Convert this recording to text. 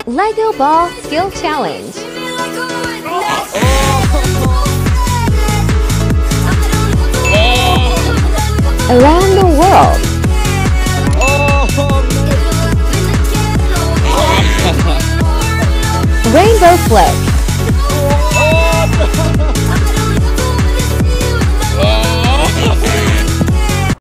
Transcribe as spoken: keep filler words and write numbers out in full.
Lego Ball Skill Challenge. Around the world. Rainbow Flip.